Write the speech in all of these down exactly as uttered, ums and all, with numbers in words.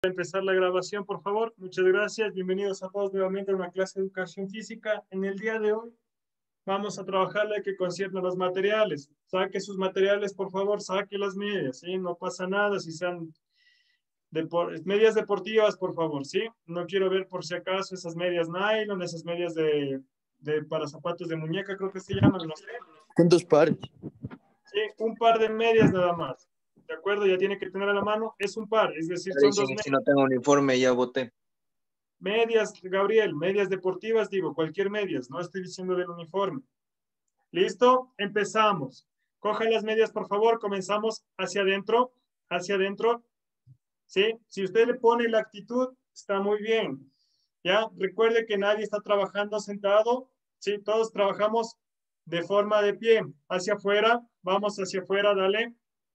Empezar la grabación, por favor. Muchas gracias. Bienvenidos a todos nuevamente a una clase de educación física. En el día de hoy vamos a trabajar la que concierne a los materiales. Saque sus materiales, por favor. Saque las medias, ¿sí? No pasa nada si sean depor medias deportivas, por favor, ¿sí? No quiero ver por si acaso esas medias nylon, esas medias de, de para zapatos de muñeca, creo que se llaman, no sé. ¿Cuántos pares? Sí, un par de medias nada más. ¿De acuerdo? Ya tiene que tener a la mano. Es un par, es decir, son dos medias. Si no tengo uniforme, ya voté. Medias, Gabriel, medias deportivas, digo, cualquier medias, no estoy diciendo del uniforme. ¿Listo? Empezamos. Coja las medias, por favor, comenzamos hacia adentro, hacia adentro. ¿Sí? Si usted le pone la actitud, está muy bien. ¿Ya? Recuerde que nadie está trabajando sentado, ¿sí? Todos trabajamos de forma de pie, hacia afuera, vamos hacia afuera, dale.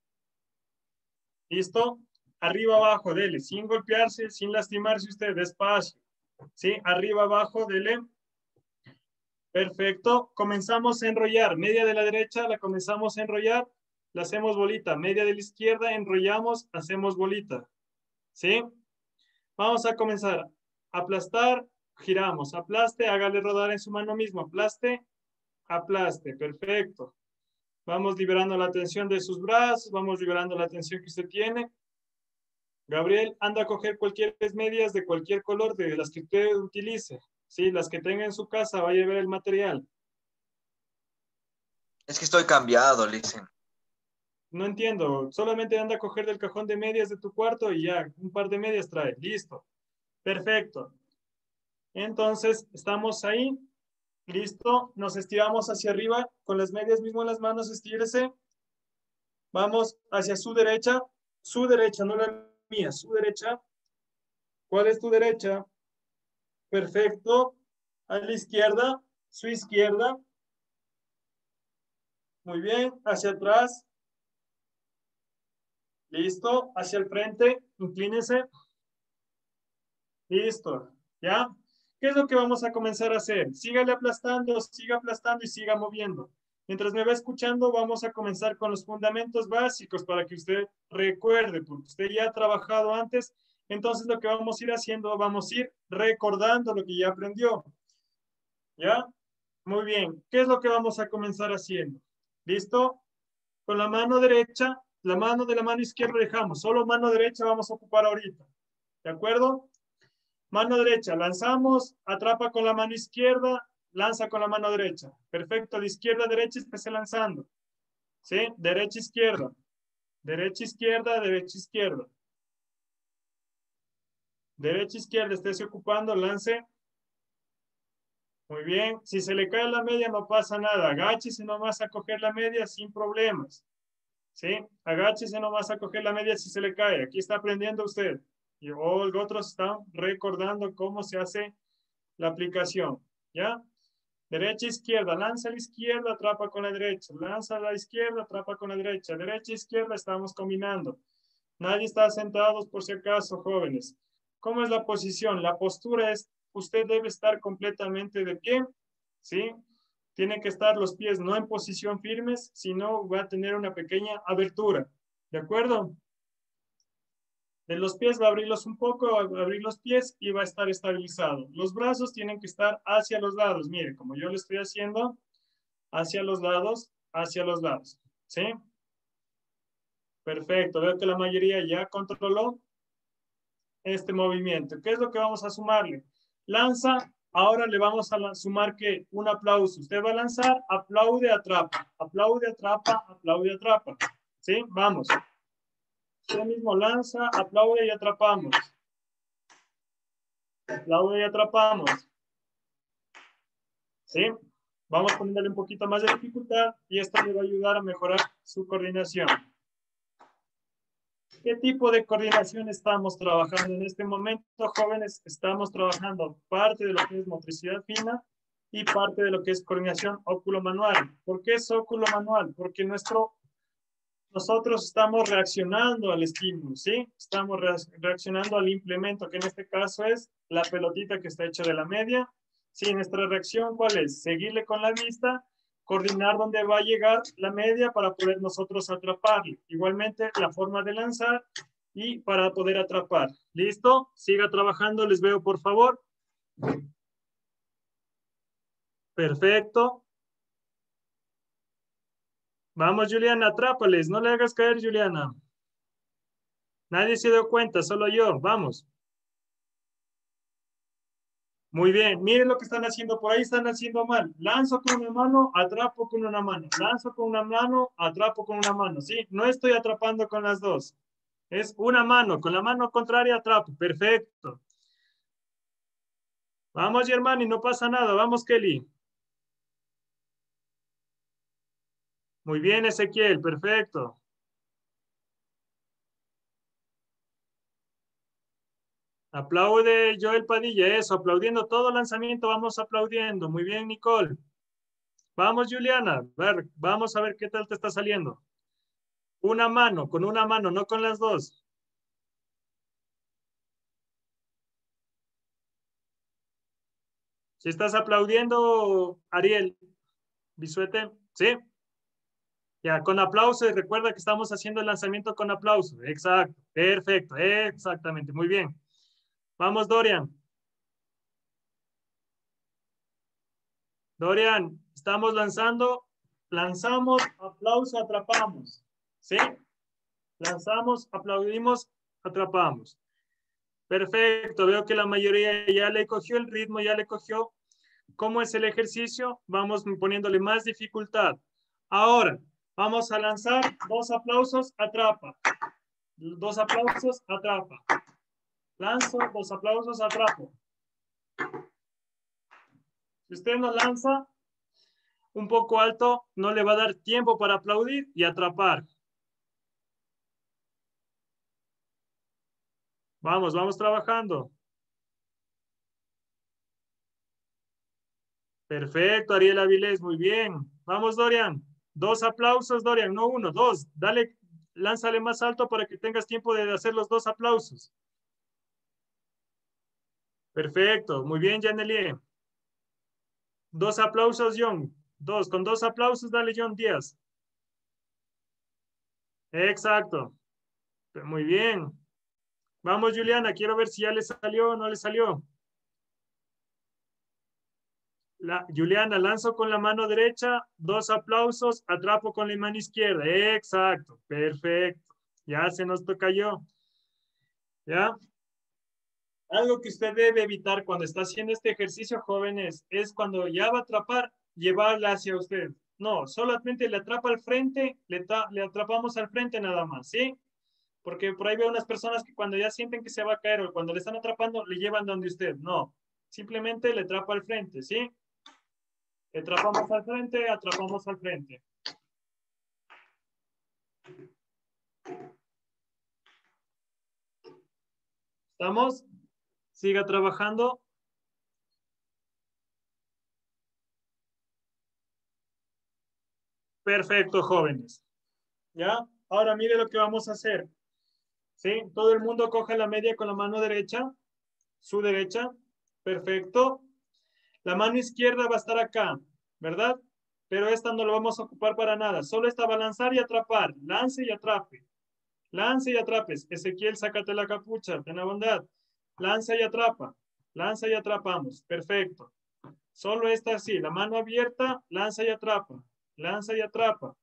¿Listo? Arriba, abajo, dele, sin golpearse, sin lastimarse usted, despacio. ¿Sí? Arriba, abajo, dele. Perfecto. Comenzamos a enrollar. Media de la derecha la comenzamos a enrollar, la hacemos bolita. Media de la izquierda enrollamos, hacemos bolita. ¿Sí? Vamos a comenzar. Aplastar, giramos. Aplaste, hágale rodar en su mano mismo. Aplaste, aplaste. Perfecto. Vamos liberando la tensión de sus brazos, vamos liberando la tensión que usted tiene. Gabriel, anda a coger cualquier medias de cualquier color de las que usted utilice. Sí, las que tenga en su casa, vaya a ver el material. Es que estoy cambiado, dicen. No entiendo, solamente anda a coger del cajón de medias de tu cuarto y ya, un par de medias trae. Listo. Perfecto. Entonces, estamos ahí. Listo. Nos estiramos hacia arriba con las medias mismo en las manos, estírese. Vamos hacia su derecha. Su derecha, no la mía, su derecha. ¿Cuál es tu derecha? Perfecto. A la izquierda, su izquierda. Muy bien. Hacia atrás. Listo. Hacia el frente. Inclínese. Listo. ¿Ya? ¿Qué es lo que vamos a comenzar a hacer? Sígale aplastando, siga aplastando y siga moviendo. Mientras me va escuchando, vamos a comenzar con los fundamentos básicos para que usted recuerde, porque usted ya ha trabajado antes. Entonces, lo que vamos a ir haciendo, vamos a ir recordando lo que ya aprendió. ¿Ya? Muy bien. ¿Qué es lo que vamos a comenzar haciendo? ¿Listo? Con la mano derecha, la mano de la mano izquierda dejamos. Solo mano derecha vamos a ocupar ahorita. ¿De acuerdo? Mano derecha, lanzamos, atrapa con la mano izquierda, lanza con la mano derecha. Perfecto, de izquierda a derecha esté lanzando. ¿Sí? Derecha, izquierda. Derecha, izquierda, derecha, izquierda. Derecha, izquierda, estése ocupando, lance. Muy bien. Si se le cae la media, no pasa nada. Agáchese nomás a coger la media sin problemas. ¿Sí? Agáchese nomás a coger la media si se le cae. Aquí está aprendiendo usted. Y otros están recordando cómo se hace la aplicación. ¿Ya? Derecha, izquierda, lanza a la izquierda, atrapa con la derecha, lanza a la izquierda, atrapa con la derecha, derecha, izquierda, estamos combinando. Nadie está sentado por si acaso, jóvenes. ¿Cómo es la posición? La postura es, usted debe estar completamente de pie, ¿sí? Tienen que estar los pies no en posición firmes, sino va a tener una pequeña abertura, ¿de acuerdo? De los pies va a abrirlos un poco, va a abrir los pies y va a estar estabilizado. Los brazos tienen que estar hacia los lados. Mire, como yo lo estoy haciendo, hacia los lados, hacia los lados. ¿Sí? Perfecto. Veo que la mayoría ya controló este movimiento. ¿Qué es lo que vamos a sumarle? Lanza. Ahora le vamos a sumar que un aplauso. Usted va a lanzar, aplaude, atrapa. Aplaude, atrapa, aplaude, atrapa. ¿Sí? Vamos. Usted mismo lanza, aplaude y atrapamos. Aplaude y atrapamos. ¿Sí? Vamos poniéndole un poquito más de dificultad y esto le va a ayudar a mejorar su coordinación. ¿Qué tipo de coordinación estamos trabajando en este momento, jóvenes? Estamos trabajando parte de lo que es motricidad fina y parte de lo que es coordinación óculo-manual. ¿Por qué es óculo-manual? Porque nuestro, nosotros estamos reaccionando al estímulo, ¿sí? Estamos reaccionando al implemento, que en este caso es la pelotita que está hecha de la media. Sí, nuestra reacción, ¿cuál es? Seguirle con la vista, coordinar dónde va a llegar la media para poder nosotros atraparle. Igualmente, la forma de lanzar, y para poder atrapar. ¿Listo? Siga trabajando, les veo por favor. Perfecto. Vamos, Juliana, atrápales. No le hagas caer, Juliana. Nadie se dio cuenta, solo yo. Vamos. Muy bien. Miren lo que están haciendo por ahí. Están haciendo mal. Lanzo con una mano, atrapo con una mano. Lanzo con una mano, atrapo con una mano. ¿Sí? No estoy atrapando con las dos. Es una mano. Con la mano contraria atrapo. Perfecto. Vamos, Germán, no pasa nada. Vamos, Kelly. Muy bien, Ezequiel. Perfecto. Aplaude Joel Padilla, eso, aplaudiendo todo lanzamiento, vamos aplaudiendo. Muy bien, Nicole. Vamos, Juliana, ver, vamos a ver qué tal te está saliendo. Una mano, con una mano, no con las dos. Si estás aplaudiendo, Ariel, Bisuete, ¿sí? Ya, con aplauso, y recuerda que estamos haciendo el lanzamiento con aplauso. Exacto, perfecto, exactamente, muy bien. Vamos, Dorian. Dorian, estamos lanzando, lanzamos, aplauso, atrapamos. ¿Sí? Lanzamos, aplaudimos, atrapamos. Perfecto, veo que la mayoría ya le cogió el ritmo, ya le cogió. ¿Cómo es el ejercicio? Vamos poniéndole más dificultad. Ahora, vamos a lanzar dos aplausos, atrapa. Dos aplausos, atrapa. Lanzo, dos aplausos, atrapo. Si usted no lanza un poco alto, no le va a dar tiempo para aplaudir y atrapar. Vamos, vamos trabajando. Perfecto, Ariel Avilés, muy bien. Vamos, Dorian. Dos aplausos, Dorian, no uno, dos. Dale, lánzale más alto para que tengas tiempo de hacer los dos aplausos. Perfecto, muy bien, Janelie. Dos aplausos, John. Dos, con dos aplausos, dale, John Díaz. Exacto. Muy bien. Vamos, Juliana, quiero ver si ya le salió o no le salió. La, Juliana, lanzo con la mano derecha, dos aplausos, atrapo con la mano izquierda. Exacto, perfecto. Ya se nos cayó. ¿Ya? Algo que usted debe evitar cuando está haciendo este ejercicio, jóvenes, es cuando ya va a atrapar, llevarla hacia usted. No, solamente le atrapa al frente, le, le atrapamos al frente nada más, ¿sí? Porque por ahí veo unas personas que cuando ya sienten que se va a caer o cuando le están atrapando, le llevan donde usted. No, simplemente le atrapa al frente, ¿sí? Le atrapamos al frente, atrapamos al frente. ¿Estamos? Siga trabajando. Perfecto, jóvenes. ¿Ya? Ahora mire lo que vamos a hacer. ¿Sí? Todo el mundo coge la media con la mano derecha, su derecha. Perfecto. La mano izquierda va a estar acá, ¿verdad? Pero esta no la vamos a ocupar para nada. Solo esta va a lanzar y atrapar. Lance y atrape. Lance y atrapes. Ezequiel, sácate la capucha. Ten la bondad. Lanza y atrapa. Lanza y atrapamos. Perfecto. Solo esta así. La mano abierta, lanza y atrapa. Lanza y atrapa.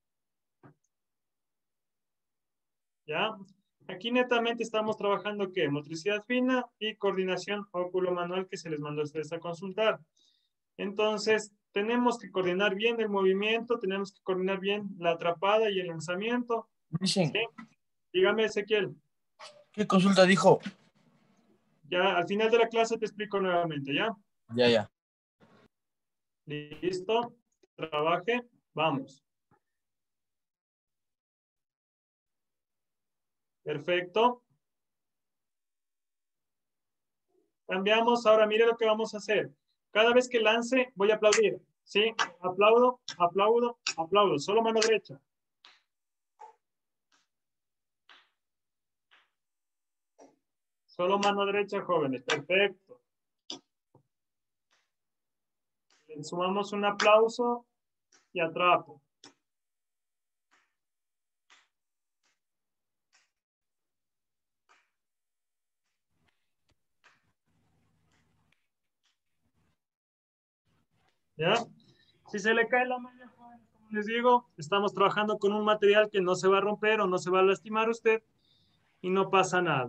¿Ya? Aquí netamente estamos trabajando ¿qué? Motricidad fina y coordinación óculo-manual que se les mandó a ustedes a consultar. Entonces, tenemos que coordinar bien el movimiento, tenemos que coordinar bien la atrapada y el lanzamiento. Dicen, ¿Sí? Dígame, Ezequiel. ¿qué consulta dijo? Ya, al final de la clase te explico nuevamente, ¿ya? Ya, ya. Listo. Trabaje. Vamos. Perfecto. Cambiamos. Ahora mire lo que vamos a hacer. Cada vez que lance, voy a aplaudir. ¿Sí? Aplaudo, aplaudo, aplaudo. Solo mano derecha. Solo mano derecha, jóvenes. Perfecto. Le sumamos un aplauso y atrapo. ¿Ya? Si se le cae la media, como les digo, estamos trabajando con un material que no se va a romper o no se va a lastimar usted y no pasa nada.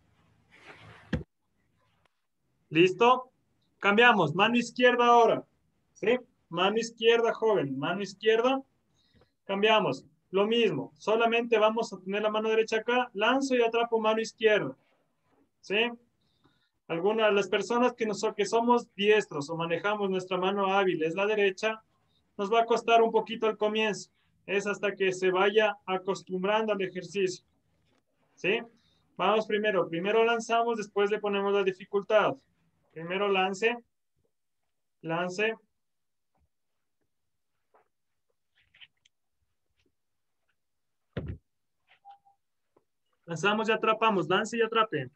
¿Listo? Cambiamos. Mano izquierda ahora. ¿Sí? Mano izquierda, joven. Mano izquierda. Cambiamos. Lo mismo. Solamente vamos a tener la mano derecha acá. Lanzo y atrapo mano izquierda. ¿Sí? Algunas de las personas que, nos, que somos diestros o manejamos nuestra mano hábil es la derecha, nos va a costar un poquito al comienzo. Es hasta que se vaya acostumbrando al ejercicio. ¿Sí? Vamos primero. Primero lanzamos, después le ponemos la dificultad. Primero lance. Lance. Lanzamos y atrapamos. Lance y atrape.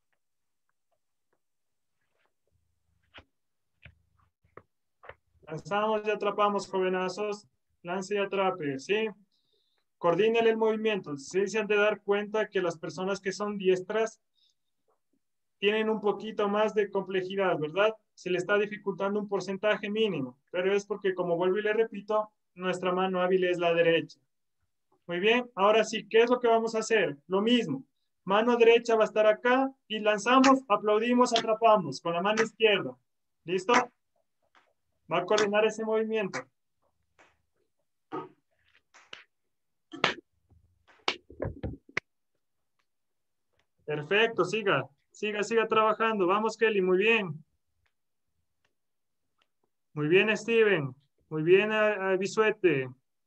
Lanzamos y atrapamos, jovenazos. Lance y atrape, ¿sí? Coordinen el movimiento. Sí se han de dar cuenta que las personas que son diestras tienen un poquito más de complejidad, ¿verdad? Se le está dificultando un porcentaje mínimo, pero es porque, como vuelvo y le repito, nuestra mano hábil es la derecha. Muy bien, ahora sí, ¿qué es lo que vamos a hacer? Lo mismo. Mano derecha va a estar acá y lanzamos, aplaudimos, atrapamos con la mano izquierda. ¿Listo? Va a coordinar ese movimiento. Perfecto, siga, siga, siga trabajando. Vamos, Kelly, muy bien. Muy bien, Steven. Muy bien, a, a Bisuete.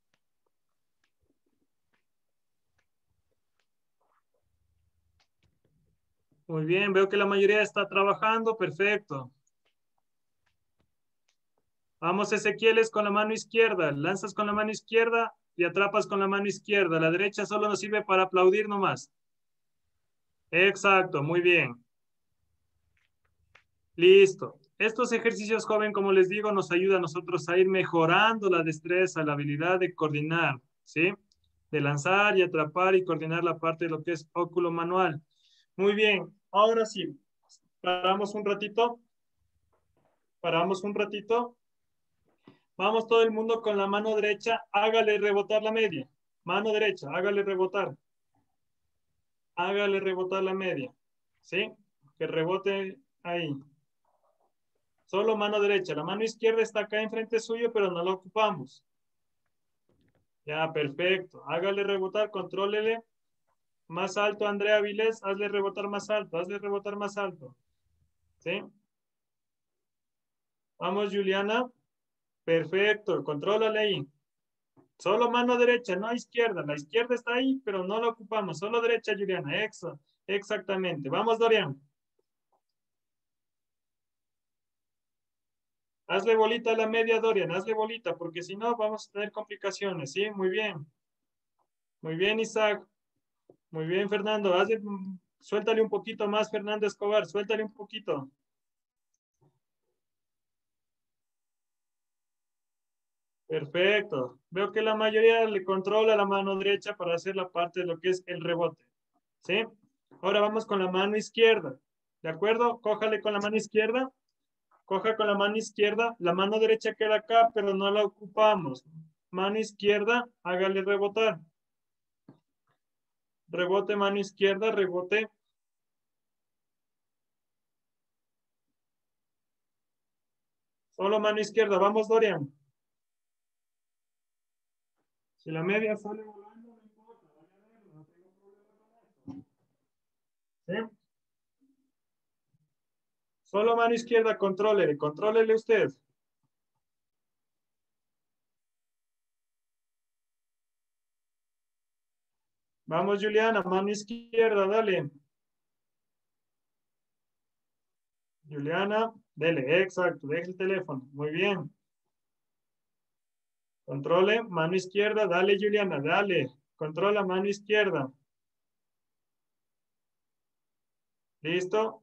Muy bien, veo que la mayoría está trabajando. Perfecto. Vamos, Ezequieles, con la mano izquierda. Lanzas con la mano izquierda y atrapas con la mano izquierda. La derecha solo nos sirve para aplaudir nomás. Exacto, muy bien. Listo. Estos ejercicios, joven, como les digo, nos ayudan a nosotros a ir mejorando la destreza, la habilidad de coordinar, ¿sí? De lanzar y atrapar y coordinar la parte de lo que es óculo manual. Muy bien. Ahora sí, paramos un ratito. Paramos un ratito. Vamos todo el mundo con la mano derecha. Hágale rebotar la media. Mano derecha, hágale rebotar. Hágale rebotar la media. ¿Sí? Que rebote ahí. Solo mano derecha. La mano izquierda está acá enfrente suyo, pero no la ocupamos. Ya, perfecto. Hágale rebotar, contrólele. Más alto, Andrea Vilés. Hazle rebotar más alto. Hazle rebotar más alto. ¿Sí? Vamos, Juliana. Perfecto. Contrólale ahí. Solo mano derecha, no izquierda. La izquierda está ahí, pero no la ocupamos. Solo derecha, Juliana. Eso. Exactamente. Vamos, Dorian. Hazle bolita a la media, Dorian. Hazle bolita, porque si no vamos a tener complicaciones. ¿Sí? Muy bien. Muy bien, Isaac. Muy bien, Fernando. Hazle, suéltale un poquito más, Fernando Escobar. Suéltale un poquito. Perfecto. Veo que la mayoría le controla la mano derecha para hacer la parte de lo que es el rebote. ¿Sí? Ahora vamos con la mano izquierda. ¿De acuerdo? Cójale con la mano izquierda. Coja con la mano izquierda. La mano derecha queda acá, pero no la ocupamos. Mano izquierda, hágale rebotar. Rebote, mano izquierda, rebote. Solo mano izquierda. Vamos, Dorian. Si la media sale volando, no importa. Vaya a verlo. No tengo problema con eso. ¿Sí? Solo mano izquierda, contrólele. Contrólele usted. Vamos, Juliana. Mano izquierda, dale. Juliana, dele. Exacto. Deje el teléfono. Muy bien. Controle, mano izquierda, dale Juliana, dale. Controla, mano izquierda. ¿Listo?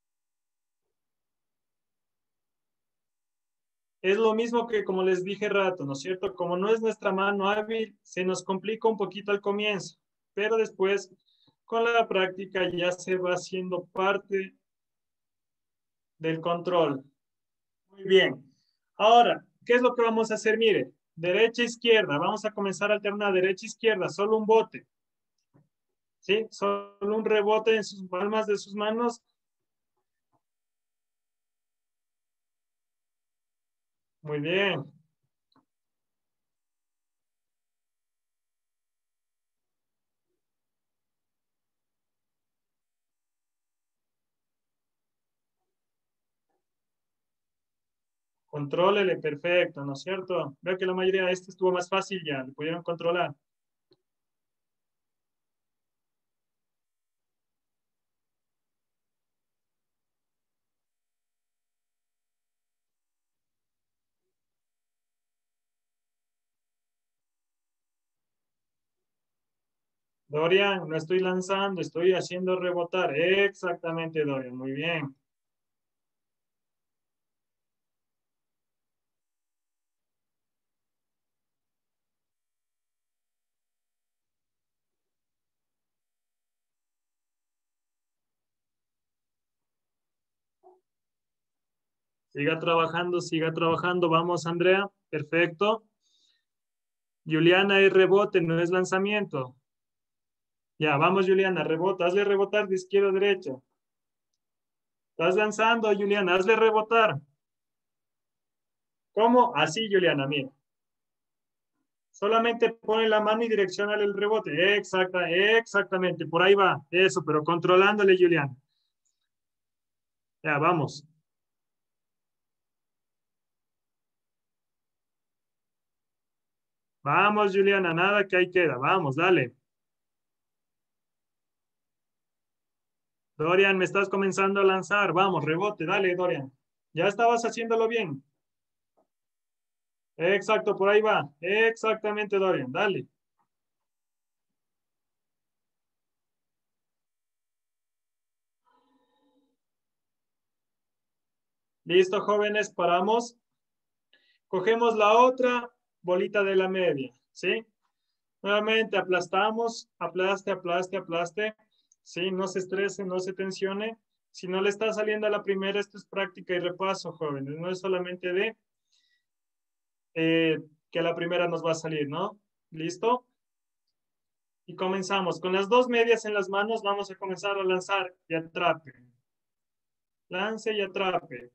Es lo mismo que como les dije rato, ¿no es cierto? Como no es nuestra mano hábil, se nos complica un poquito al comienzo, pero después, con la práctica, ya se va haciendo parte del control. Muy bien. Ahora, ¿qué es lo que vamos a hacer? Mire, derecha, izquierda. Vamos a comenzar a alternar derecha, izquierda. Solo un bote. ¿Sí? Solo un rebote en sus palmas de sus manos. Muy bien. Contrólele, perfecto, ¿no es cierto? Veo que la mayoría de este estuvo más fácil ya, lo pudieron controlar. Dorian, no estoy lanzando, estoy haciendo rebotar. Exactamente, Dorian, muy bien. Siga trabajando, siga trabajando. Vamos, Andrea. Perfecto. Juliana, es rebote, no es lanzamiento. Ya, vamos, Juliana, rebota. Hazle rebotar de izquierda a derecha. Estás lanzando, Juliana, hazle rebotar. ¿Cómo? Así, Juliana, mira. Solamente pone la mano y direcciona el rebote. Exacta, exactamente, por ahí va. Eso, pero controlándole, Juliana. Ya, vamos. Vamos, Juliana, nada que ahí queda. Vamos, dale. Dorian, me estás comenzando a lanzar. Vamos, rebote, dale, Dorian. Ya estabas haciéndolo bien. Exacto, por ahí va. Exactamente, Dorian, dale. Listo, jóvenes, paramos. Cogemos la otra bolita de la media, ¿sí? Nuevamente aplastamos, aplaste, aplaste, aplaste. Sí, no se estrese, no se tensione. Si no le está saliendo a la primera, esto es práctica y repaso, jóvenes. No es solamente de eh, que la primera nos va a salir, ¿no? ¿Listo? Y comenzamos. Con las dos medias en las manos vamos a comenzar a lanzar y atrape. Lance y atrape.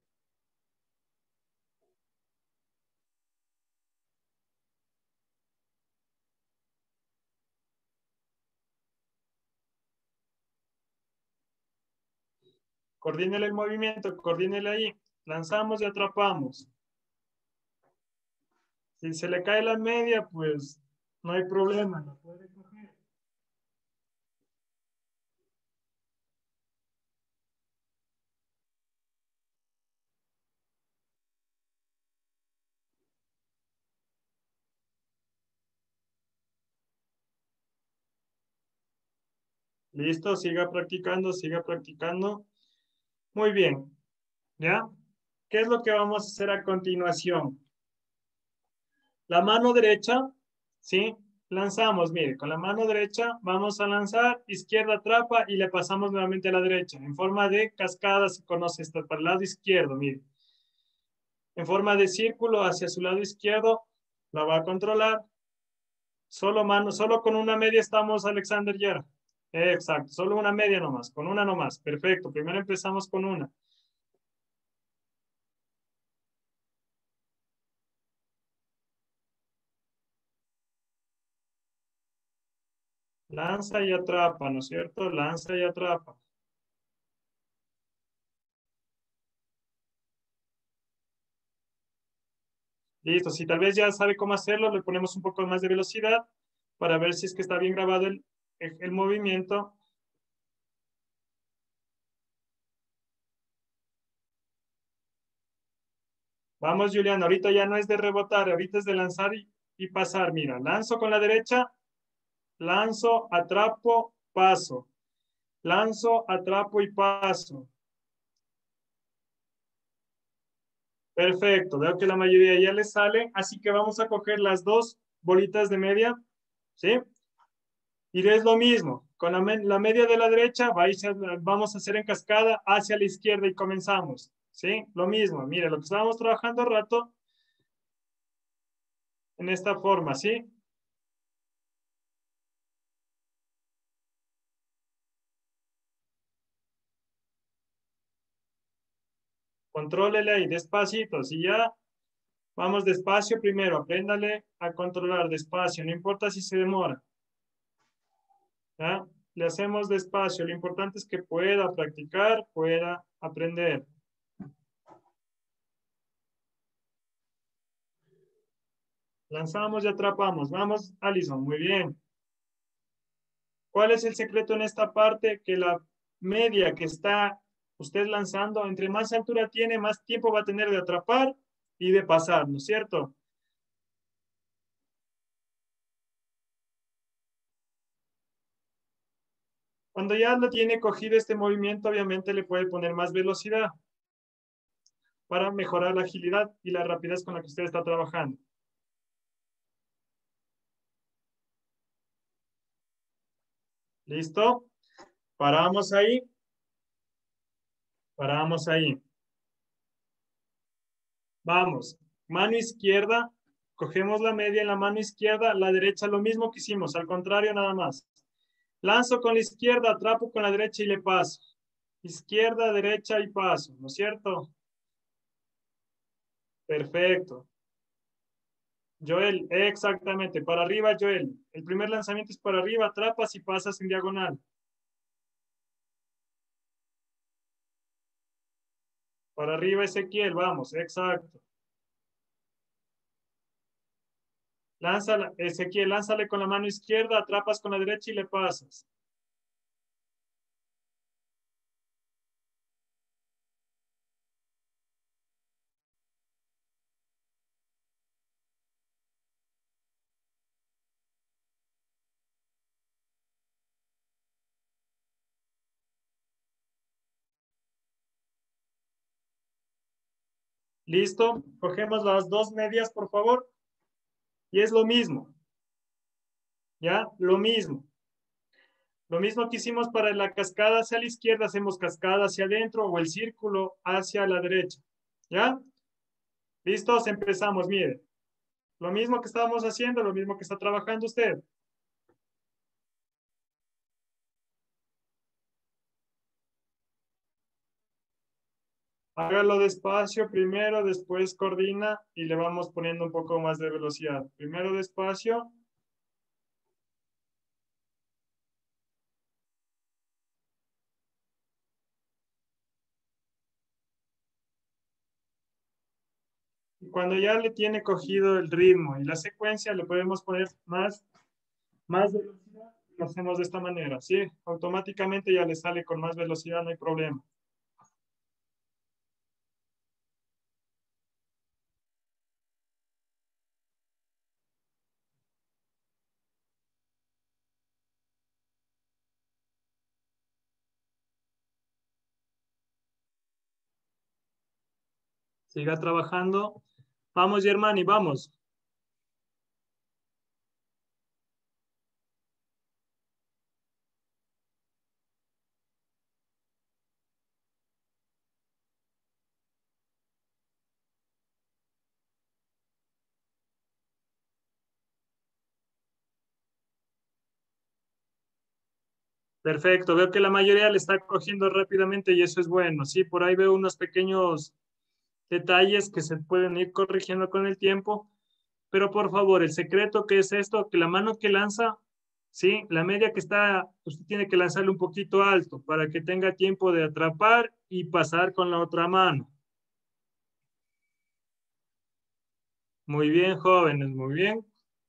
Coordínele el movimiento, coordínele ahí. Lanzamos y atrapamos. Si se le cae la media, pues no hay problema, la puede coger. Listo, siga practicando, siga practicando. Muy bien, ¿ya? ¿Qué es lo que vamos a hacer a continuación? La mano derecha, ¿sí? Lanzamos, mire, con la mano derecha vamos a lanzar, izquierda atrapa y le pasamos nuevamente a la derecha. En forma de cascada se conoce esto para el lado izquierdo, mire. En forma de círculo hacia su lado izquierdo, la va a controlar. Solo mano, solo con una media estamos, Alexander Yera. Exacto, solo una media nomás, con una nomás. Perfecto, primero empezamos con una. Lanza y atrapa, ¿no es cierto? Lanza y atrapa. Listo, si tal vez ya sabe cómo hacerlo, le ponemos un poco más de velocidad para ver si es que está bien grabado el, el, el movimiento. Vamos, Julián, ahorita ya no es de rebotar, ahorita es de lanzar y, y pasar. Mira, lanzo con la derecha, lanzo, atrapo, paso. Lanzo, atrapo y paso. Perfecto, veo que la mayoría ya le sale, así que vamos a coger las dos bolitas de media, ¿sí? Y es lo mismo, con la, me la media de la derecha vais a, vamos a hacer en cascada hacia la izquierda y comenzamos, ¿sí? Lo mismo, mire, lo que estábamos trabajando rato, en esta forma, ¿sí? Contrólele ahí, despacito. Si ya vamos despacio primero, apréndale a controlar despacio, no importa si se demora. ¿Ya? Le hacemos despacio, lo importante es que pueda practicar, pueda aprender. Lanzamos y atrapamos. Vamos, Alison, muy bien. ¿Cuál es el secreto en esta parte? Que la media que está usted lanzando, entre más altura tiene, más tiempo va a tener de atrapar y de pasar, ¿no es cierto? Cuando ya lo tiene cogido este movimiento, obviamente le puede poner más velocidad para mejorar la agilidad y la rapidez con la que usted está trabajando. ¿Listo? Paramos ahí. Paramos ahí. Vamos. Mano izquierda. Cogemos la media en la mano izquierda. La derecha lo mismo que hicimos. Al contrario, nada más. Lanzo con la izquierda, atrapo con la derecha y le paso. Izquierda, derecha y paso. ¿No es cierto? Perfecto. Joel, exactamente. Para arriba, Joel. El primer lanzamiento es para arriba. Atrapas y pasas en diagonal. Para arriba, Ezequiel, vamos, exacto. Lánzala, Ezequiel, lánzale con la mano izquierda, atrapas con la derecha y le pasas. ¿Listo? Cogemos las dos medias, por favor. Y es lo mismo. ¿Ya? Lo mismo. Lo mismo que hicimos para la cascada hacia la izquierda, hacemos cascada hacia adentro o el círculo hacia la derecha. ¿Ya? ¿Listos? Empezamos, mire. Lo mismo que estábamos haciendo, lo mismo que está trabajando usted. Hágalo despacio primero, después coordina y le vamos poniendo un poco más de velocidad. Primero despacio. Y cuando ya le tiene cogido el ritmo y la secuencia, le podemos poner más, más velocidad. Lo hacemos de esta manera, ¿sí? Automáticamente ya le sale con más velocidad, no hay problema. Siga trabajando. Vamos, Germani, vamos. Perfecto, veo que la mayoría le está cogiendo rápidamente y eso es bueno. Sí, por ahí veo unos pequeños detalles que se pueden ir corrigiendo con el tiempo. Pero por favor, el secreto que es esto, que la mano que lanza, sí, la media que está, usted tiene que lanzarle un poquito alto para que tenga tiempo de atrapar y pasar con la otra mano. Muy bien, jóvenes, muy bien.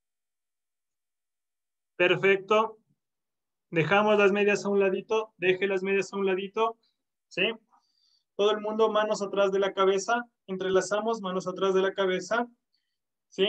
Perfecto. Dejamos las medias a un ladito, deje las medias a un ladito, ¿sí? Todo el mundo, manos atrás de la cabeza, entrelazamos manos atrás de la cabeza, ¿sí?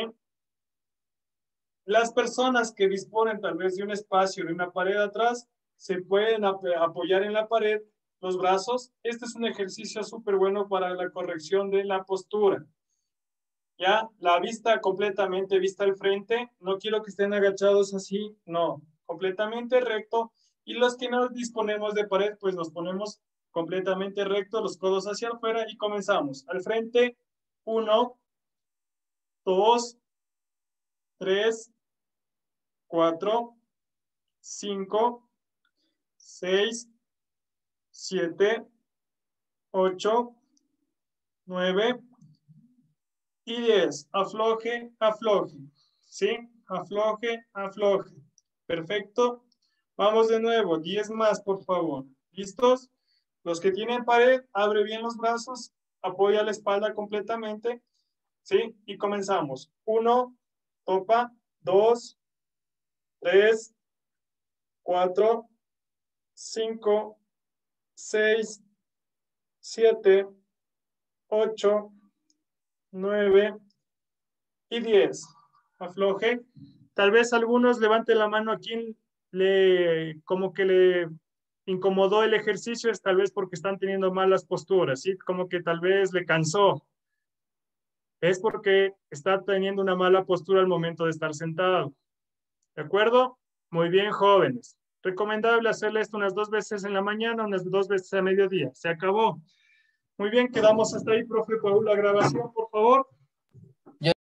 Las personas que disponen tal vez de un espacio, de una pared atrás, se pueden ap apoyar en la pared los brazos. Este es un ejercicio súper bueno para la corrección de la postura. Ya, la vista completamente vista al frente. No quiero que estén agachados así, no. Completamente recto. Y los que no disponemos de pared, pues nos ponemos completamente recto, los codos hacia afuera y comenzamos. Al frente, uno, dos, tres, cuatro, cinco, seis, siete, ocho, nueve y diez. Afloje, afloje. ¿Sí? Afloje, afloje. Perfecto. Vamos de nuevo. diez más, por favor. ¿Listos? Los que tienen pared, abre bien los brazos, apoya la espalda completamente. ¿Sí? Y comenzamos. Uno, topa. Dos, tres, cuatro, cinco, seis, siete, ocho, nueve y diez. Afloje. Tal vez algunos levanten la mano a quien le, como que le incomodó el ejercicio, es tal vez porque están teniendo malas posturas, ¿sí? Como que tal vez le cansó. Es porque está teniendo una mala postura al momento de estar sentado. ¿De acuerdo? Muy bien, jóvenes. Recomendable hacerle esto unas dos veces en la mañana, unas dos veces a mediodía. Se acabó. Muy bien, quedamos hasta ahí, profe Paul, la grabación, por favor.